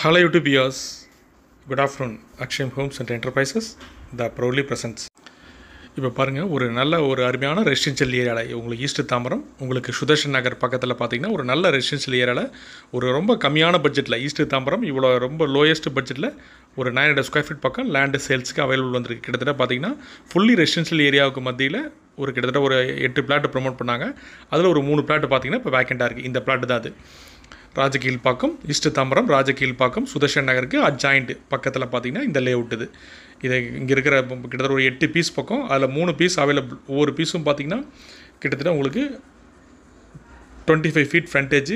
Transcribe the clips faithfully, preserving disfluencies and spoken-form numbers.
Hello YouTube viewers, good afternoon. Akshayam Homes and Enterprises, the proudly presents. இப்போ பாருங்கள், ஒரு நல்ல ஒரு அருமையான ரெசிடென்ஷியல் ஏரியாவில் உங்களுக்கு ஈஸ்ட் தாம்பரம் உங்களுக்கு சுதர்ஷன் நகர் பக்கத்தில் பார்த்தீங்கன்னா ஒரு நல்ல ரெசிடென்ஷியல் ஏரியாவில் ஒரு ரொம்ப கம்மியான பட்ஜெட்டில் ஈஸ்ட் தாம்பரம் இவ்வளோ ரொம்ப லோயஸ்ட் பட்ஜெட்டில் ஒரு நைன் ஹண்ட்ரட் ஸ்கொயர் ஃபீட் பக்கம் லேண்டு சேல்ஸுக்கு அவைலபிள் வந்திருக்கு. கிட்டத்தட்ட பார்த்தீங்கன்னா ஃபுல்லி ரெசிடென்ஷியல் ஏரியாவுக்கு மத்தியில் ஒரு கிட்டத்தட்ட ஒரு எட்டு பிளாட் ப்ரொமோட் பண்ணாங்க. அதில் ஒரு மூணு பிளாட் பார்த்தீங்கன்னா இப்போ வேக்கெண்டாக இருக்குது. இந்த பிளாட் தான் அது. ராஜகீழ்பாக்கம் ஈஸ்ட் தாம்பரம் ராஜகீழ்பாக்கம் சுதர்ஷன் நகருக்கு அட்ஜாயிண்ட் பக்கத்தில் பார்த்தீங்கன்னா இந்த லே அவுட் இது. இதை இங்கே இருக்கிற கிட்டத்தட்ட ஒரு எட்டு பீஸ் பக்கம் அதில் மூணு பீஸ் அவைலபிள். ஒவ்வொரு பீஸும் பார்த்தீங்கன்னா கிட்டத்தட்ட உங்களுக்கு twenty five feet frontage,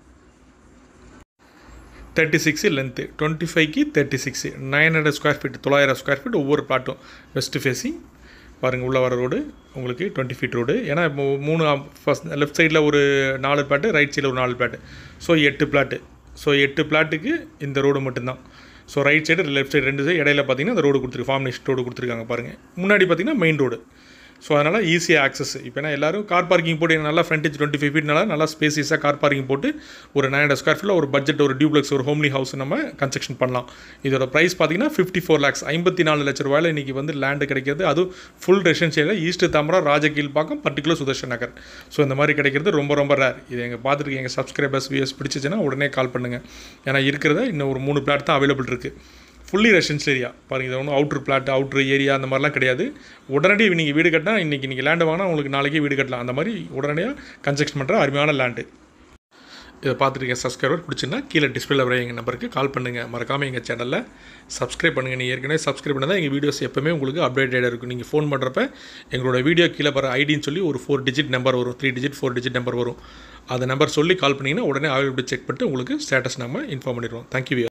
thirty six length, twenty ஃபைவ்க்கு thirty six nine hundred square feet தொள்ளாயிரம் ஸ்கொயர் ஃபீட் ஒவ்வொரு பிளாட்டும். வெஸ்ட் ஃபேஸிங் பாருங்கள், உள்ளே வர ரோடு உங்களுக்கு டுவெண்ட்டி ஃபீட் ரோடு. ஏன்னா இப்போ மூணு ஃபஸ்ட் லெஃப்ட் சைடில் ஒரு நாலு பிளாட்டு, ரைட் சைடில் ஒரு நாலு பிளாட்டு, ஸோ எட்டு பிளாட்டு. ஸோ எட்டு பிளாட்டுக்கு இந்த ரோடு மட்டும்தான். So right side left side ரெண்டு சைடு இடையில பார்த்தீங்கன்னா இந்த ரோடு கொடுத்துருக்கு, ஃபார்மினேஷன் ரோடு கொடுத்துருக்காங்க பாருங்கள். முன்னாடி பார்த்தீங்கன்னா மெயின் ரோடு. ஸோ அதனால் ஈஸியாக ஆக்சஸ். இப்போ ஏன்னா எல்லோரும் கார் பார்க்கிங் போட்டு நல்லா ஃப்ரண்டேஜ் டுவெண்ட்டி ஃபைவ் ஃபீட்னால நல்லா ஸ்பேசியஸாக கார் பார்க்கிங் போட்டு ஒரு நைன் ஹண்ட்ரட் ஸ்கொயர் ஃபீட்டில் ஒரு பட்ஜெட் ஒரு டியூப்ளெக்ஸ் ஒரு ஹோம்லி ஹவுஸ் நம்ம கன்ஸ்ட்ரக்ஷன் பண்ணலாம். இதோட ப்ரைஸ் பார்த்தீங்கன்னா ஃபிஃப்டி ஃபோர் லேக்ஸ் ஐம்பத்தி நாலு லட்ச ரூபாயில் இன்றைக்கி வந்து லேண்டு கிடைக்கிறது. அதுவும் ஃபுல் ரெசிடென்ஷியலில் east Tambaram Rajakilpakkam particular Sudarshan Nagar. So இந்த மாதிரி கிடைக்கிறது ரொம்ப ரொம்ப ரேர். இது எங்கள் பார்த்துட்டு எங்கள் சப்ஸ்கிரைபர்ஸ் வியூஸ் பிடிச்சிச்சுன்னா உடனே கால் பண்ணுங்கள். ஏன்னா இருக்கிறத இன்னும் ஒரு மூணு பிளாட் தான் அவைலபிள் இருக்குது. ஃபுல்லி ரெசிடென்ஷியல் ஏரியா பாருங்கள். இது ஒன்றும் அவுட்ரு பிளாட் அவுட்ரு ஏரியா அந்த மாதிரிலாம் கிடையாது. உடனடியாக நீங்கள் வீடு கட்டினா இன்றைக்கி நீங்கள் லேண்டு வாங்கினா உங்களுக்கு நாளைக்கே வீடு கட்டலாம். அந்த மாதிரி உடனடியாக கன்ஸ்ட்ரக்ஷன் பண்ணுற அருமையான லேண்டு. இதை பார்த்துட்டு சப்ஸ்கிரைபர் பிடிச்சின்னா கீழே டிஸ்பிளேல வர எங்கள் நம்பருக்கு கால் பண்ணுங்கள். மறக்காமல் எங்கள் சேனலில் சப்ஸ்கிரைப் பண்ணுங்கள். நீங்கள் ஏற்கனவே சப்ஸ்கிரைப் பண்ணால் தான் எங்கள் வீடியோஸ் எப்போவுமே உங்களுக்கு அப்டேட்டடாக இருக்கும். நீங்கள் ஃபோன் பண்ணுறப்ப எங்களோட வீடியோ கீழே வர ஐடின்னு சொல்லி ஒரு ஃபோர் டிஜிட் நம்பர் வரும், three digit four digit number வரும். அந்த நம்பர் சொல்லி கால் பண்ணிங்கன்னா உடனே அவைலபிள் செக் பண்ணிட்டு உங்களுக்கு ஸ்டேட்டஸ் நம்ம இன்ஃபார்ம் பண்ணிடுவோம். தேங்க்யூ.